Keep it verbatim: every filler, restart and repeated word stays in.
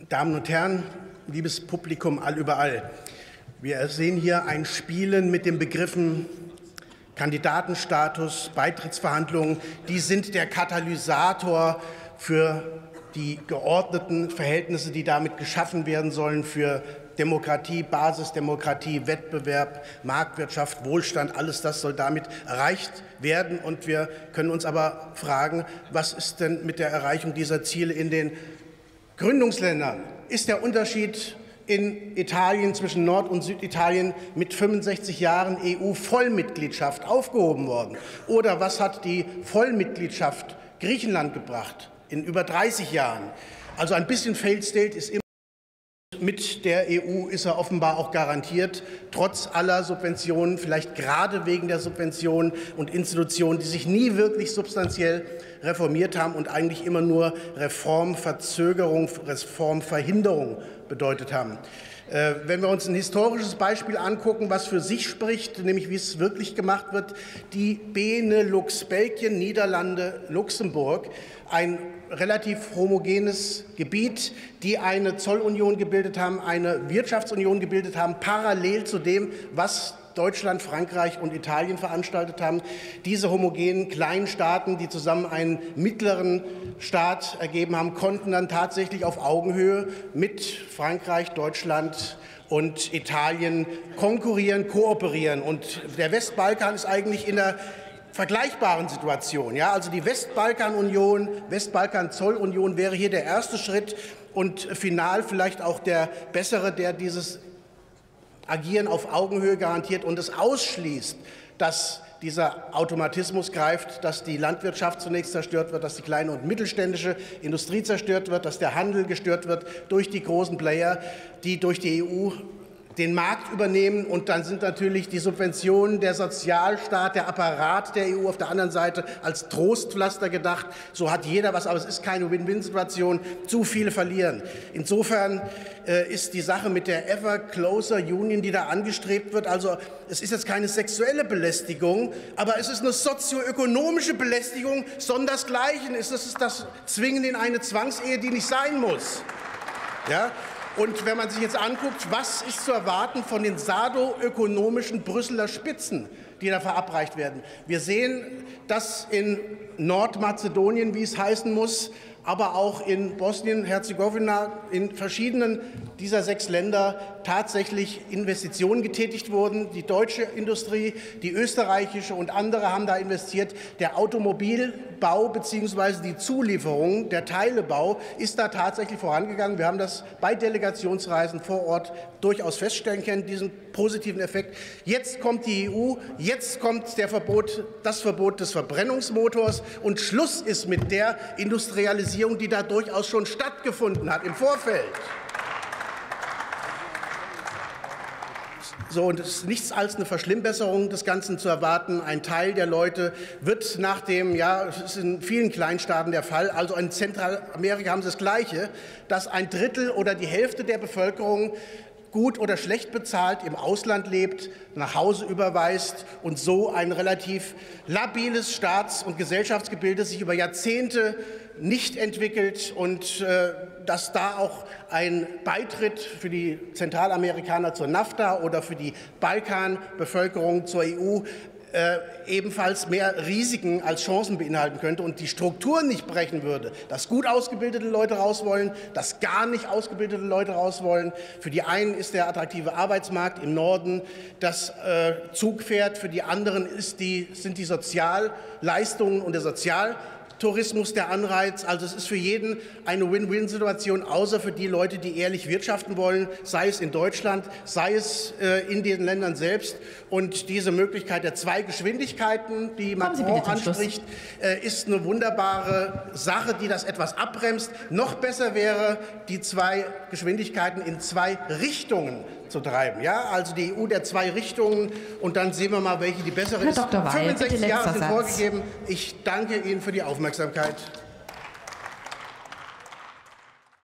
Damen und Herren, liebes Publikum allüberall, wir sehen hier ein Spielen mit den Begriffen Kandidatenstatus, Beitrittsverhandlungen. Die sind der Katalysator für die geordneten Verhältnisse, die damit geschaffen werden sollen, für Demokratie, Basisdemokratie, Wettbewerb, Marktwirtschaft, Wohlstand, alles das soll damit erreicht werden. Und wir können uns aber fragen, was ist denn mit der Erreichung dieser Ziele in den Gründungsländern? Ist der Unterschied in Italien zwischen Nord- und Süditalien mit fünfundsechzig Jahren E U-Vollmitgliedschaft aufgehoben worden? Oder was hat die Vollmitgliedschaft Griechenland gebracht in über dreißig Jahren? Also ein bisschen Failed State ist immer. Mit der E U ist er offenbar auch garantiert, trotz aller Subventionen, vielleicht gerade wegen der Subventionen und Institutionen, die sich nie wirklich substanziell reformiert haben und eigentlich immer nur Reformverzögerung, Reformverhinderung bedeutet haben. Wenn wir uns ein historisches Beispiel angucken, was für sich spricht, nämlich wie es wirklich gemacht wird, die Benelux, Belgien, Niederlande, Luxemburg, ein relativ homogenes Gebiet, die eine Zollunion gebildet haben, eine Wirtschaftsunion gebildet haben, parallel zu dem, was Deutschland, Frankreich und Italien veranstaltet haben. Diese homogenen kleinen Staaten, die zusammen einen mittleren Staat ergeben haben, konnten dann tatsächlich auf Augenhöhe mit Frankreich, Deutschland und Italien konkurrieren, kooperieren. Und der Westbalkan ist eigentlich in der vergleichbaren Situation. Ja, also die Westbalkanunion, Westbalkan-Zollunion wäre hier der erste Schritt und final vielleicht auch der bessere, der dieses Agieren auf Augenhöhe garantiert und es ausschließt, dass dieser Automatismus greift, dass die Landwirtschaft zunächst zerstört wird, dass die kleine und mittelständische Industrie zerstört wird, dass der Handel gestört wird durch die großen Player, die durch die E U den Markt übernehmen. Und dann sind natürlich die Subventionen, der Sozialstaat, der Apparat der E U auf der anderen Seite als Trostpflaster gedacht. So hat jeder was, aber es ist keine Win-Win-Situation. Zu viele verlieren. Insofern äh, ist die Sache mit der Ever Closer Union, die da angestrebt wird, also es ist jetzt keine sexuelle Belästigung, aber es ist eine sozioökonomische Belästigung, sondersgleichen. Es ist das Zwingen in eine Zwangsehe, die nicht sein muss. Ja? Und wenn man sich jetzt anguckt, was ist zu erwarten von den sadoökonomischen Brüsseler Spitzen, die da verabreicht werden. Wir sehen, dass in Nordmazedonien, wie es heißen muss, aber auch in Bosnien-Herzegowina, in verschiedenen dieser sechs Länder tatsächlich Investitionen getätigt wurden. Die deutsche Industrie, die österreichische und andere haben da investiert. Der Automobilbau bzw. die Zulieferung, der Teilebau ist da tatsächlich vorangegangen. Wir haben das bei Delegationsreisen vor Ort durchaus feststellen können, diesen positiven Effekt. Jetzt kommt die E U, jetzt kommt der Verbot, das Verbot des Verbrennungsmotors und Schluss ist mit der Industrialisierung, die da durchaus schon stattgefunden hat im Vorfeld. So, und es ist nichts als eine Verschlimmbesserung des Ganzen zu erwarten. Ein Teil der Leute wird nach dem, ja, es ist in vielen Kleinstaaten der Fall, also in Zentralamerika haben sie das Gleiche, dass ein Drittel oder die Hälfte der Bevölkerung gut oder schlecht bezahlt im Ausland lebt, nach Hause überweist und so ein relativ labiles Staats- und Gesellschaftsgebilde sich über Jahrzehnte nicht entwickelt und äh, dass da auch ein Beitritt für die Zentralamerikaner zur NAFTA oder für die Balkanbevölkerung zur E U Äh, ebenfalls mehr Risiken als Chancen beinhalten könnte und die Strukturen nicht brechen würde, dass gut ausgebildete Leute raus wollen, dass gar nicht ausgebildete Leute raus wollen. Für die einen ist der attraktive Arbeitsmarkt im Norden das äh, Zugpferd, für die anderen ist die, sind die Sozialleistungen und der Sozial Tourismus der Anreiz. Also es ist für jeden eine Win-Win-Situation, außer für die Leute, die ehrlich wirtschaften wollen, sei es in Deutschland, sei es äh, in den Ländern selbst. Und diese Möglichkeit der zwei Geschwindigkeiten, die Macron anspricht, äh, ist eine wunderbare Sache, die das etwas abbremst. Noch besser wäre, die zwei Geschwindigkeiten in zwei Richtungen zu treiben. Ja, also die E U der zwei Richtungen. Und dann sehen wir mal, welche die bessere ist. Herr Doktor Weil, fünfundsechzig Jahre sind Satz. vorgegeben. Ich danke Ihnen für die Aufmerksamkeit.